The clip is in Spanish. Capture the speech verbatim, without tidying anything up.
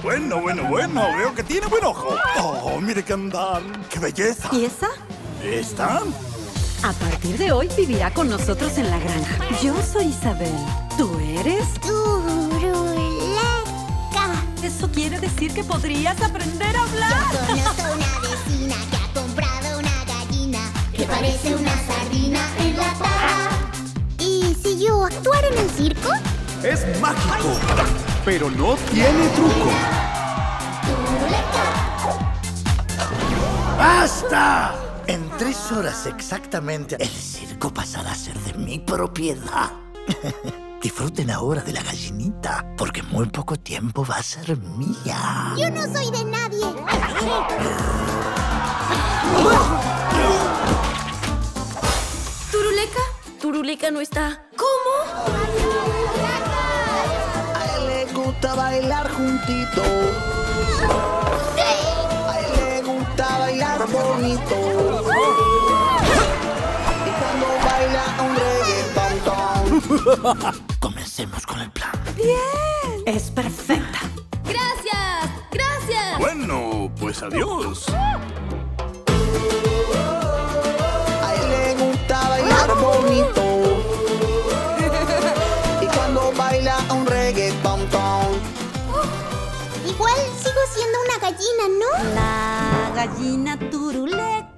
Bueno, bueno, bueno. Veo que tiene buen ojo. Oh, mire qué andar. ¡Qué belleza! ¿Y esa? ¿Esta? A partir de hoy vivirá con nosotros en la granja. Yo soy Isabel. ¿Tú eres? Turuleca. Eso quiere decir que podrías aprender a hablar. Yo conozco una vecina que ha comprado una gallina que parece una sardina enlatada. ¿Y si yo actuara en el circo? Es mágico, pero no tiene truco. Turuleca. ¡Basta! En tres horas exactamente, el circo pasará a ser de mi propiedad. Disfruten ahora de la gallinita, porque en muy poco tiempo va a ser mía. Yo no soy de nadie. ¿Turuleca? Turuleca no está. ¿Cómo? A él le gusta bailar juntito. A él le gusta bailar bonito. Y cuando baila un reggaetón. Comencemos con el plan. Bien. Es perfecta. ¡Gracias! ¡Gracias! Bueno, pues adiós. A él le gusta bailar bonito. Y cuando baila un reggaetón. Igual sigo siendo una gallina, ¿no? La gallina Turuleca.